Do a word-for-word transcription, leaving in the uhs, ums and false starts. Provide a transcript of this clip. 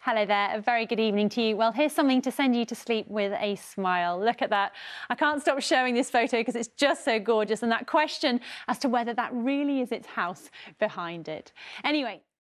Hello there, a very good evening to you. Well, here's something to send you to sleep with a smile. Look at that. I can't stop showing this photo because it's just so gorgeous, and that question as to whether that really is its house behind it. Anyway,